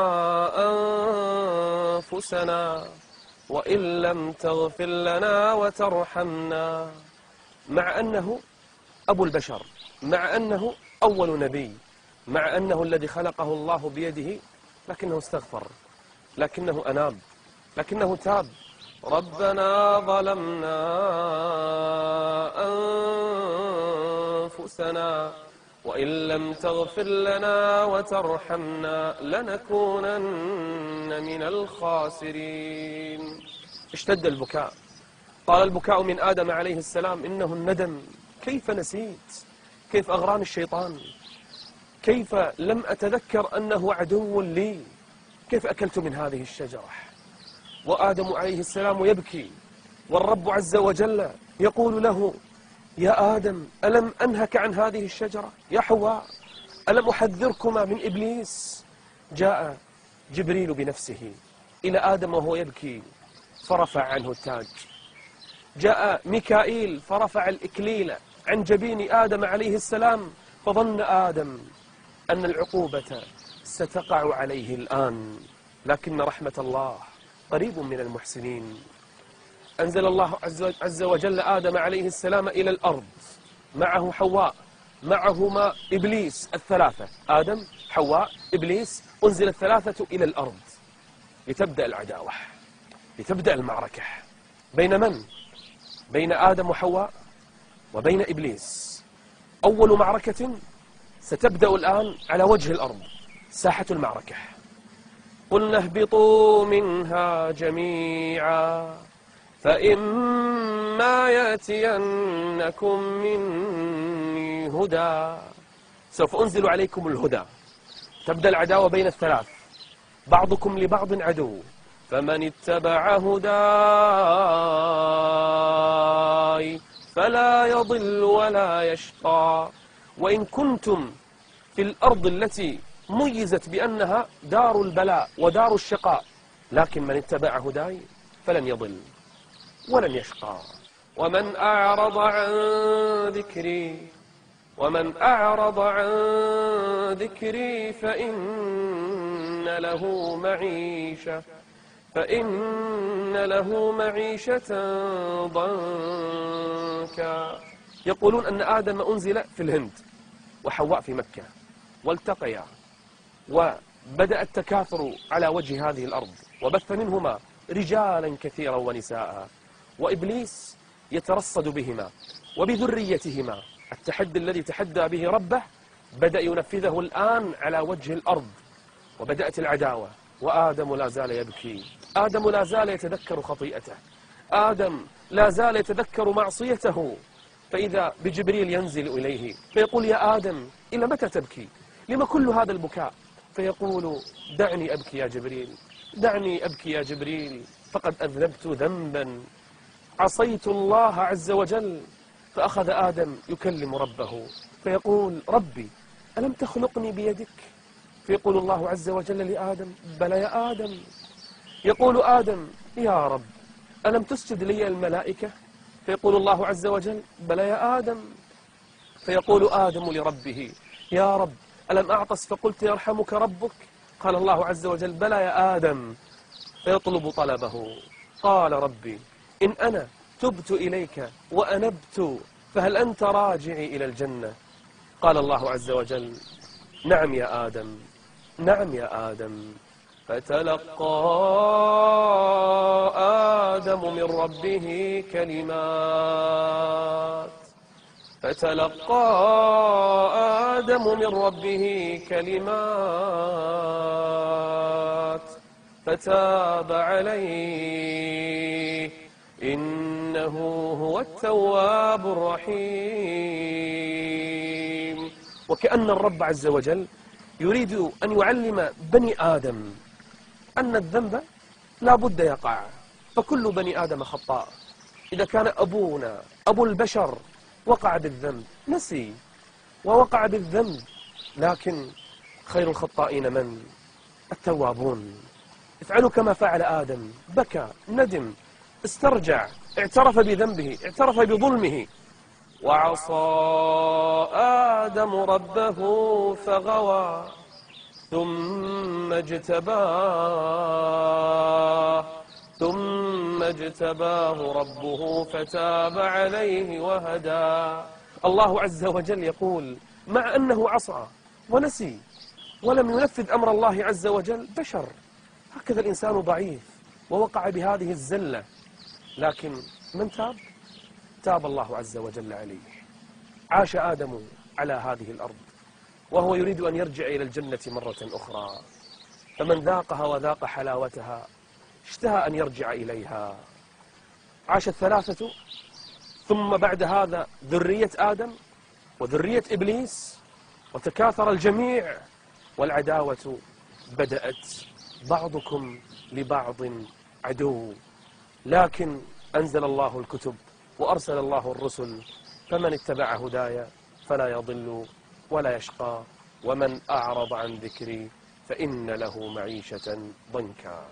أنفسنا وإن لم تغفر لنا وترحمنا. مع أنه أبو البشر، مع أنه أول نبي، مع أنه الذي خلقه الله بيده، لكنه استغفر، لكنه أناب، لكنه تاب. ربنا ظلمنا أنفسنا وإن لم تغفر لنا وترحمنا لنكونن من الخاسرين. اشتد البكاء. قال البكاء من آدم عليه السلام: إنه الندم، كيف نسيت، كيف أغراني الشيطان، كيف لم أتذكر أنه عدو لي، كيف أكلت من هذه الشجرة. وآدم عليه السلام يبكي، والرب عز وجل يقول له: يا آدم، ألم أنهك عن هذه الشجرة؟ يا حواء، ألم أحذركما من إبليس؟ جاء جبريل بنفسه إلى آدم وهو يبكي فرفع عنه التاج. جاء ميكائيل فرفع الإكليل عن جبين آدم عليه السلام، فظن آدم أن العقوبة ستقع عليه الآن، لكن رحمة الله قريب من المحسنين. أنزل الله عز وجل آدم عليه السلام إلى الأرض، معه حواء، معهما إبليس، الثلاثة: آدم، حواء، إبليس. أنزل الثلاثة إلى الأرض لتبدأ العداوة، لتبدأ المعركة. بين من؟ بين آدم وحواء وبين إبليس. أول معركة ستبدأ الآن على وجه الأرض، ساحة المعركة. قلنا اهبطوا منها جميعا فإما يأتينكم مني هدى. سوف أنزل عليكم الهدى. تبدأ العداوة بين الثلاث، بعضكم لبعض عدو، فمن اتبع هداي فلا يضل ولا يشقى. وإن كنتم في الأرض التي ميزت بأنها دار البلاء ودار الشقاء، لكن من اتبع هداي فلن يضل ولن يشقى. ومن أعرض عن ذكري ومن أعرض عن ذكري فإن له معيشة فإن له معيشة ضنكا. يقولون أن آدم أنزل في الهند وحواء في مكة، والتقيا وبدأ التكاثر على وجه هذه الأرض، وبث منهما رجالا كثيرا ونساء. وإبليس يترصد بهما وبذريتهما. التحدي الذي تحدى به ربه بدأ ينفذه الآن على وجه الأرض، وبدأت العداوة، وآدم لا زال يبكي، آدم لا زال يتذكر خطيئته، آدم لا زال يتذكر معصيته. فإذا بجبريل ينزل إليه فيقول: يا آدم إلى متى تبكي؟ لما كل هذا البكاء؟ فيقول: دعني أبكي يا جبريل، دعني أبكي يا جبريل، فقد أذنبت ذنبا، عصيت الله عز وجل. فأخذ آدم يكلم ربه فيقول: ربي ألم تخلقني بيدك؟ فيقول الله عز وجل لآدم: بلى يا آدم. يقول آدم: يا رب ألم تسجد لي الملائكة؟ فيقول الله عز وجل: بلى يا آدم. فيقول آدم لربه: يا رب ألم أعطس فقلت يرحمك ربك؟ قال الله عز وجل: بلى يا آدم. فيطلب طلبه، قال: ربي إن أنا تبت إليك وأنبت فهل أنت راجعي إلى الجنة؟ قال الله عز وجل: نعم يا آدم، نعم يا آدم. فتلقى آدم من ربه كلمات فتلقى آدم من ربه كلمات فتاب عليه إنه هو التواب الرحيم. وكأن الرب عز وجل يريد أن يعلم بني آدم أن الذنب لا بد يقع، فكل بني آدم خطاء. إذا كان أبونا أبو البشر وقع بالذنب، نسي ووقع بالذنب، لكن خير الخطائين من؟ التوابون. افعلوا كما فعل آدم، بكى، ندم، استرجع، اعترف بذنبه، اعترف بظلمه. وعصى آدم ربه فغوى ثم اجتباه ثم اجتباه ربه فتاب عليه وهدى. الله عز وجل يقول: مع أنه عصى ونسي ولم ينفذ أمر الله عز وجل، بشر، هكذا الإنسان ضعيف ووقع بهذه الزلة، لكن من تاب؟ تاب الله عز وجل عليه. عاش آدم على هذه الأرض وهو يريد أن يرجع إلى الجنة مرة أخرى، فمن ذاقها وذاق حلاوتها اشتهى أن يرجع إليها. عاش الثلاثة، ثم بعد هذا ذرية آدم وذرية إبليس، وتكاثر الجميع، والعداوة بدأت، بعضكم لبعض عدو. لكن أنزل الله الكتب وأرسل الله الرسل، فمن اتبع هدايا فلا يضل ولا يشقى، ومن أعرض عن ذكري فإن له معيشة ضنكا.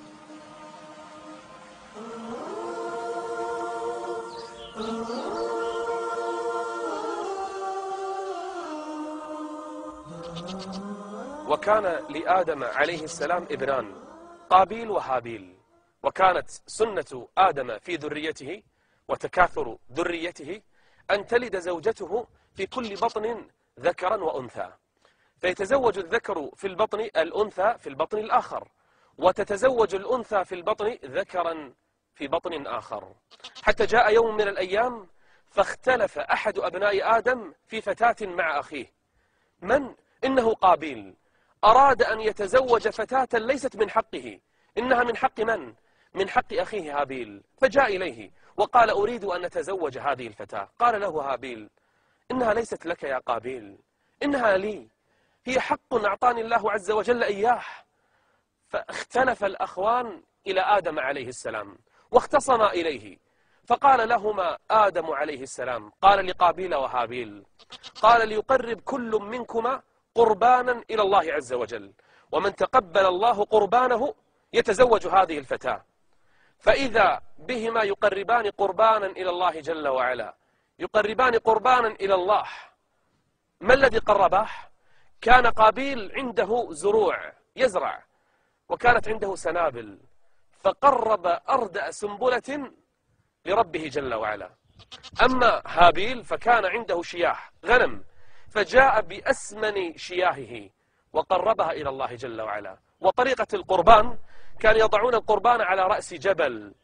وكان لآدم عليه السلام ابنان، قابيل وهابيل، وكانت سنة آدم في ذريته وتكاثر ذريته أن تلد زوجته في كل بطن ذكرا وأنثى، فيتزوج الذكر في البطن الأنثى في البطن الآخر، وتتزوج الأنثى في البطن ذكرا في بطن آخر، حتى جاء يوم من الأيام فاختلف أحد أبناء آدم في فتاة مع أخيه. من؟ إنه قابيل، أراد أن يتزوج فتاة ليست من حقه، إنها من حق من؟ من حق أخيه هابيل. فجاء إليه وقال: أريد أن أتزوج هذه الفتاة. قال له هابيل: إنها ليست لك يا قابيل، إنها لي، هي حق أعطاني الله عز وجل إياه. فاختلف الأخوان إلى آدم عليه السلام واختصما إليه، فقال لهما آدم عليه السلام، قال لقابيل وهابيل، قال: ليقرب كل منكما قربانا إلى الله عز وجل، ومن تقبل الله قربانه يتزوج هذه الفتاة. فإذا بهما يقربان قربانا إلى الله جل وعلا، يقربان قربانا إلى الله. ما الذي قرباه؟ كان قابيل عنده زروع يزرع، وكانت عنده سنابل، فقرب أردأ سنبلة لربه جل وعلا. أما هابيل فكان عنده شياه غنم، فجاء بأسمن شياهه وقربها إلى الله جل وعلا. وطريقة القربان كان يضعون القربان على رأس جبل،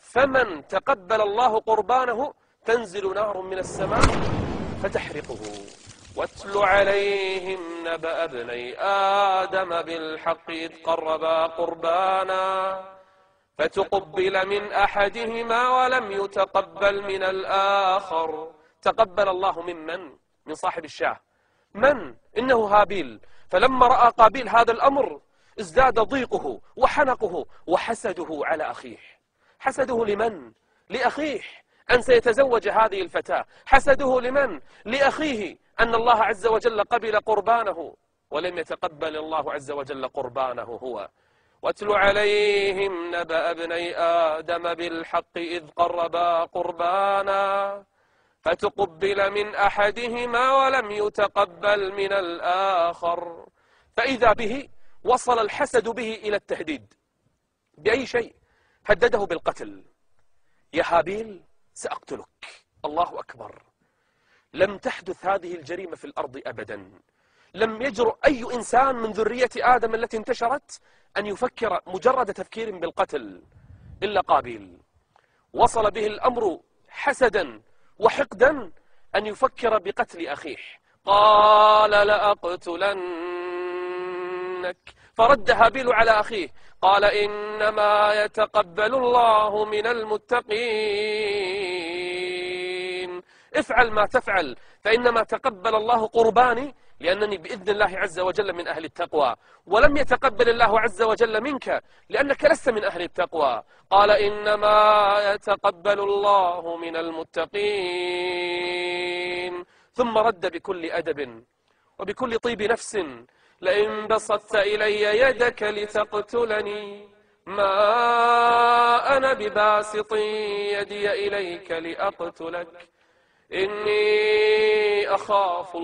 فمن تقبل الله قربانه تنزل نار من السماء فتحرقه. واتل عليهم نبأ ابني آدم بالحق إذ قربا قربانا فتقبل من أحدهما ولم يتقبل من الآخر. تقبل الله ممن؟ من صاحب الشاه. من؟ إنه هابيل. فلما رأى قابيل هذا الأمر ازداد ضيقه وحنقه وحسده على أخيه. حسده لمن؟ لأخيه أن سيتزوج هذه الفتاة. حسده لمن؟ لأخيه أن الله عز وجل قبل قربانه ولم يتقبل الله عز وجل قربانه هو. واتل عليهم نبأ ابني آدم بالحق إذ قربا قربانا فتقبل من أحدهما ولم يتقبل من الآخر. فإذا به وصل الحسد به إلى التهديد. بأي شيء؟ هدده بالقتل. يا هابيل سأقتلك. الله أكبر. لم تحدث هذه الجريمة في الأرض أبدا. لم يجرؤ أي إنسان من ذرية آدم التي انتشرت أن يفكر مجرد تفكير بالقتل إلا قابيل. وصل به الأمر حسدا وحقدا أن يفكر بقتل أخيه. قال لأقتلنك. فرد هابيل على أخيه قال إنما يتقبل الله من المتقين. افعل ما تفعل فإنما تقبل الله قرباني لأنني بإذن الله عز وجل من أهل التقوى، ولم يتقبل الله عز وجل منك لأنك لست من أهل التقوى. قال إنما يتقبل الله من المتقين. ثم رد بكل أدب وبكل طيب نفس لئن بسطت إلي يدك لتقتلني ما أنا بباسط يدي إليك لأقتلك إني أخاف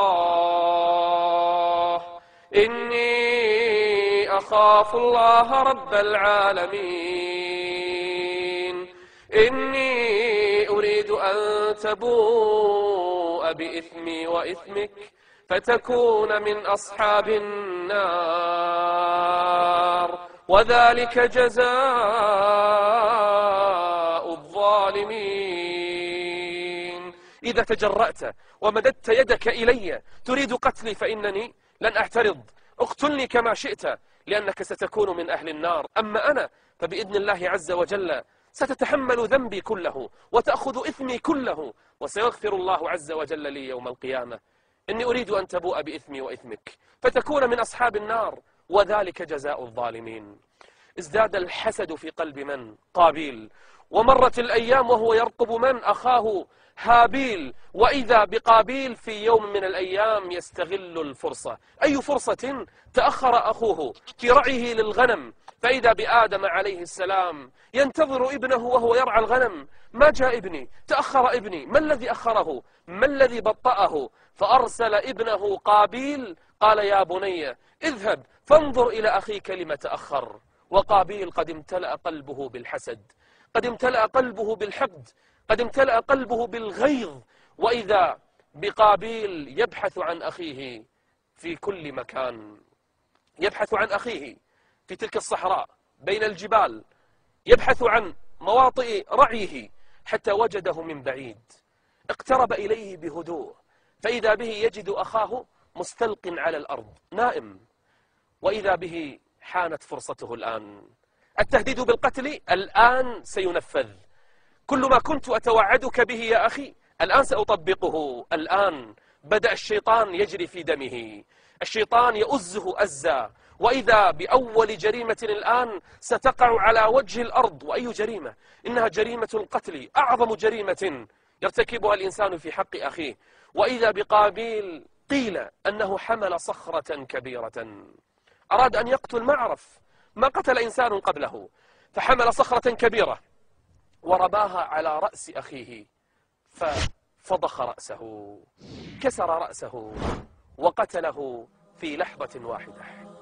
الله إني أخاف الله رب العالمين إني أريد أن تبوء بإثمي وإثمك فتكون من أصحاب النار وذلك جزاء الظالمين. إذا تجرأت ومددت يدك إلي تريد قتلي فإنني لن أعترض. اقتلني كما شئت لأنك ستكون من أهل النار. أما أنا فبإذن الله عز وجل ستتحمل ذنبي كله وتأخذ إثمي كله وسيغفر الله عز وجل لي يوم القيامة. إني أريد أن تبوء بإثمي وإثمك فتكون من أصحاب النار وذلك جزاء الظالمين. ازداد الحسد في قلب من؟ قابيل. ومرت الأيام وهو يرقب من؟ أخاه هابيل. وإذا بقابيل في يوم من الأيام يستغل الفرصة. أي فرصة؟ تأخر أخوه في رعيه للغنم فإذا بآدم عليه السلام ينتظر ابنه وهو يرعى الغنم. ما جاء ابني؟ تأخر ابني. ما الذي أخره؟ ما الذي بطأه؟ فأرسل ابنه قابيل قال يا بني اذهب فانظر إلى أخيك لم تأخر. وقابيل قد امتلأ قلبه بالحسد، قد امتلأ قلبه بالحقد، قد امتلأ قلبه بالغيظ. وإذا بقابيل يبحث عن أخيه في كل مكان، يبحث عن أخيه في تلك الصحراء بين الجبال، يبحث عن مواطئ رعيه حتى وجده من بعيد. اقترب إليه بهدوء فإذا به يجد أخاه مستلق على الأرض نائم. وإذا به حانت فرصته الآن. التهديد بالقتل الآن سينفذ. كل ما كنت أتوعدك به يا أخي الآن سأطبقه. الآن بدأ الشيطان يجري في دمه، الشيطان يؤزه أزا. وإذا بأول جريمة الآن ستقع على وجه الأرض. وأي جريمة؟ إنها جريمة القتل، أعظم جريمة يرتكبها الإنسان في حق أخيه. وإذا بقابيل قيل أنه حمل صخرة كبيرة، أراد أن يقتل ما عرف، ما قتل إنسان قبله، فحمل صخرة كبيرة ورماها على رأس أخيه ففضخ رأسه، كسر رأسه وقتله في لحظة واحدة.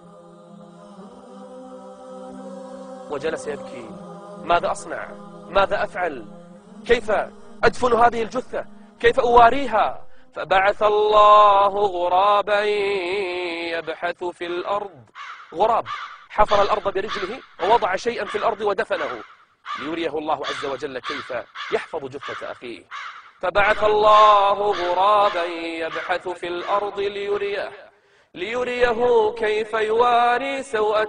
وجلس يبكي. ماذا أصنع؟ ماذا أفعل؟ كيف أدفن هذه الجثة؟ كيف أواريها؟ فبعث الله غرابا يبحث في الأرض. غراب حفر الأرض برجله ووضع شيئا في الأرض ودفنه. ليريه الله عز وجل كيف يحفظ جثة أخيه. فبعث الله غرابا يبحث في الأرض ليريه ليريه كيف يواري سوءة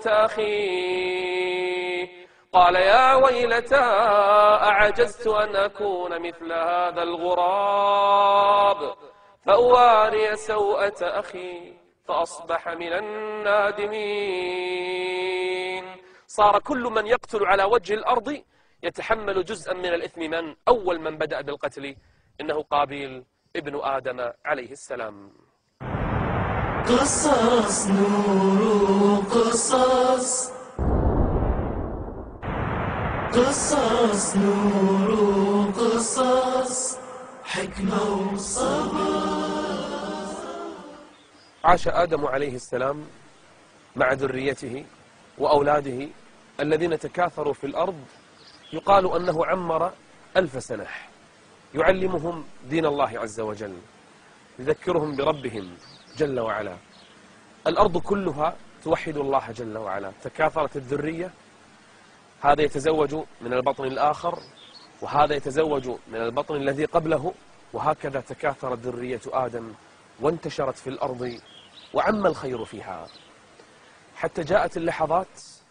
أخيه. قال يا ويلتى أعجزت أن أكون مثل هذا الغراب فأواري سوءة أخي فأصبح من النادمين. صار كل من يقتل على وجه الأرض يتحمل جزءا من الإثم. من أول من بدأ بالقتل إنه قابيل ابن آدم عليه السلام. قصص نور قصص قصص نور قصص حكمة وصبر. عاش آدم عليه السلام مع ذريته وأولاده الذين تكاثروا في الأرض، يقال أنه عمر ألف سنة يعلمهم دين الله عز وجل، يذكرهم بربهم جل وعلا. الأرض كلها توحد الله جل وعلا. تكاثرت الذرية، هذا يتزوج من البطن الآخر وهذا يتزوج من البطن الذي قبله، وهكذا تكاثرت ذرية آدم وانتشرت في الأرض وعم الخير فيها، حتى جاءت اللحظات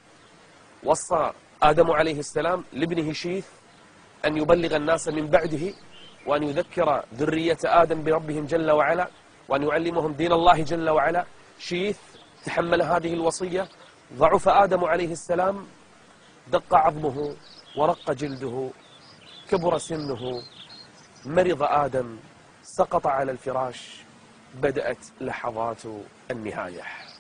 وصى آدم عليه السلام لابنه شيث أن يبلغ الناس من بعده وأن يذكر ذرية آدم بربهم جل وعلا وأن يعلمهم دين الله جل وعلا. شيث تحمل هذه الوصية، ضعف آدم عليه السلام، دق عظمه ورق جلده، كبر سنه، مرض آدم، سقط على الفراش. بدأت لحظات النهاية،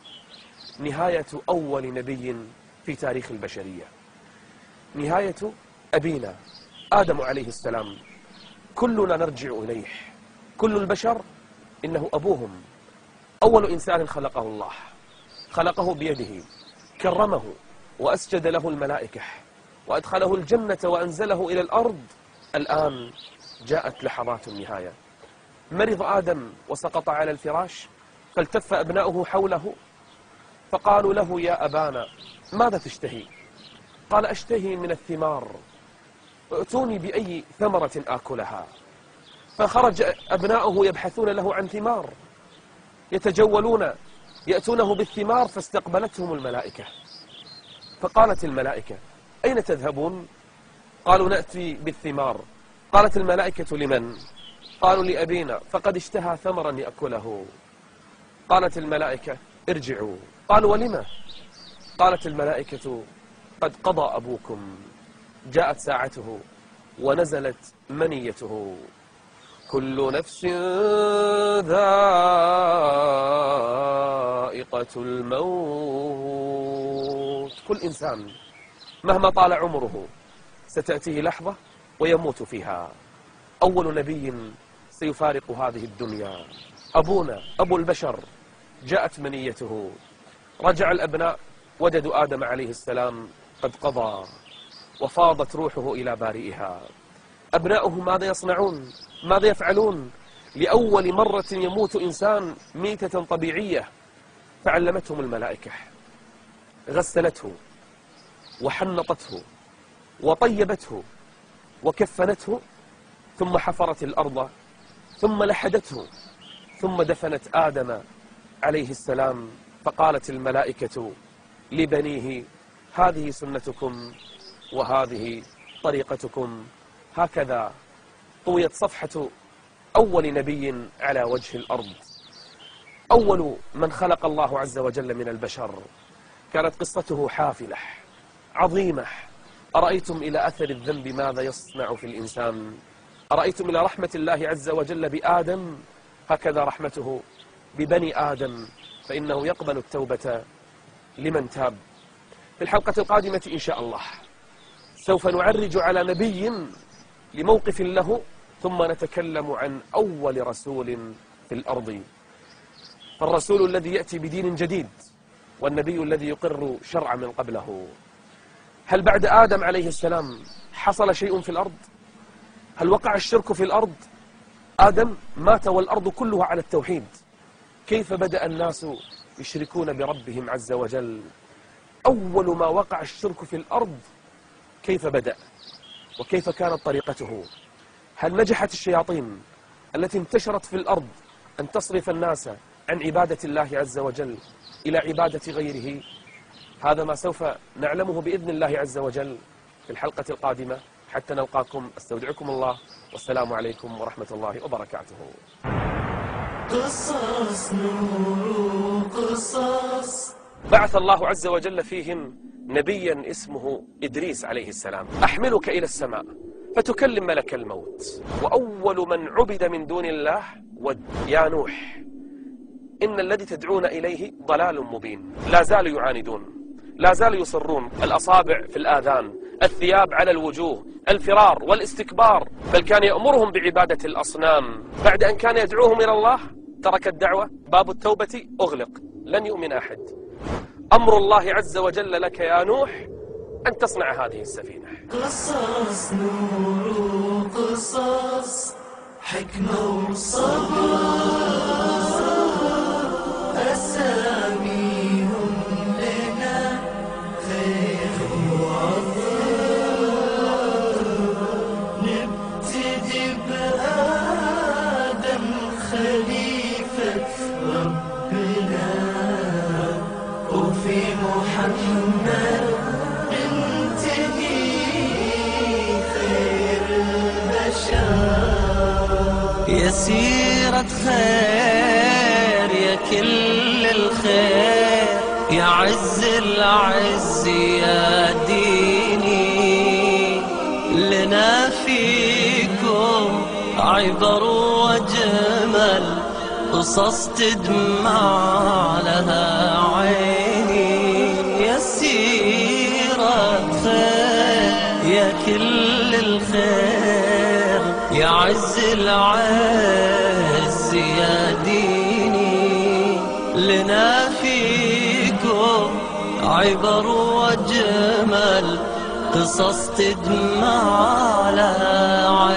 نهاية أول نبي في تاريخ البشرية، نهاية أبينا آدم عليه السلام. كلنا نرجع إليه، كل البشر إنه أبوهم. أول إنسان خلقه الله، خلقه بيده، كرمه وأسجد له الملائكة وأدخله الجنة وأنزله إلى الأرض. الآن جاءت لحظات النهاية. مرض آدم وسقط على الفراش، فالتف أبناؤه حوله فقالوا له يا أبانا ماذا تشتهي؟ قال أشتهي من الثمار، ائتوني بأي ثمرة آكلها. فخرج أبناؤه يبحثون له عن ثمار، يتجولون يأتونه بالثمار، فاستقبلتهم الملائكة. فقالت الملائكة أين تذهبون؟ قالوا نأتي بالثمار. قالت الملائكة لمن؟ قالوا لأبينا فقد اشتهى ثمرا يأكله. قالت الملائكة ارجعوا. قالوا ولما؟ قالت الملائكة قد قضى أبوكم، جاءت ساعته ونزلت منيته. كل نفس ذائقة الموت. كل إنسان مهما طال عمره ستأتيه لحظة ويموت فيها. أول نبي سيفارق هذه الدنيا أبونا أبو البشر، جاءت منيته. رجع الأبناء وجدوا آدم عليه السلام قد قضى وفاضت روحه إلى بارئها. أبناؤه ماذا يصنعون؟ ماذا يفعلون؟ لأول مرة يموت إنسان ميتة طبيعية، فعلمتهم الملائكة، غسلته وحنطته وطيبته وكفنته، ثم حفرت الأرض ثم لحدته ثم دفنت آدم عليه السلام. فقالت الملائكة لبنيه هذه سنتكم وهذه طريقتكم. هكذا طويت صفحة أول نبي على وجه الأرض، أول من خلق الله عز وجل من البشر. كانت قصته حافلة عظيمة. أرأيتم إلى أثر الذنب ماذا يصنع في الإنسان؟ أرأيتم إلى رحمة الله عز وجل بآدم؟ هكذا رحمته ببني آدم، فإنه يقبل التوبة لمن تاب. في الحلقة القادمة إن شاء الله سوف نعرج على نبي لموقف له، ثم نتكلم عن أول رسول في الأرض، فالرسول الذي يأتي بدين جديد والنبي الذي يقر شرع من قبله. هل بعد آدم عليه السلام حصل شيء في الأرض؟ هل وقع الشرك في الأرض؟ آدم مات والأرض كلها على التوحيد. كيف بدأ الناس يشركون بربهم عز وجل؟ أول ما وقع الشرك في الأرض كيف بدأ؟ وكيف كانت طريقته؟ هل نجحت الشياطين التي انتشرت في الأرض أن تصرف الناس عن عبادة الله عز وجل إلى عبادة غيره؟ هذا ما سوف نعلمه بإذن الله عز وجل في الحلقة القادمة. حتى نلقاكم استودعكم الله، والسلام عليكم ورحمة الله وبركاته. قصص نور قصص. بعث الله عز وجل فيهم نبيا اسمه إدريس عليه السلام. أحملك إلى السماء فتكلم ملك الموت، وأول من عبد من دون الله ود. يا نوح، إن الذي تدعون إليه ضلال مبين. لا زالوا يعاندون، لا زالوا يصرون، الأصابع في الآذان، الثياب على الوجوه، الفرار والاستكبار، بل كان يأمرهم بعبادة الأصنام. بعد أن كان يدعوهم إلى الله ترك الدعوة، باب التوبة أغلق، لن يؤمن أحد. أمر الله عز وجل لك يا نوح أن تصنع هذه السفينة. قصص نور قصص، حكمة وصبر، أساميهم لنا خير وعطر. نبتدي بآدم خليفة ربنا، وفي محمد ننتهي خير البشر. يا سيرة خير يا كل الخير، يا عز العز يا ديني، لنا فيكم عبر وجمل، قصص تدمع لها عيني. يا سيرة خير يا كل الخير، يا عز العز يا ديني، لنا فيكم عبر وجمل، قصص تدمع لها عيني.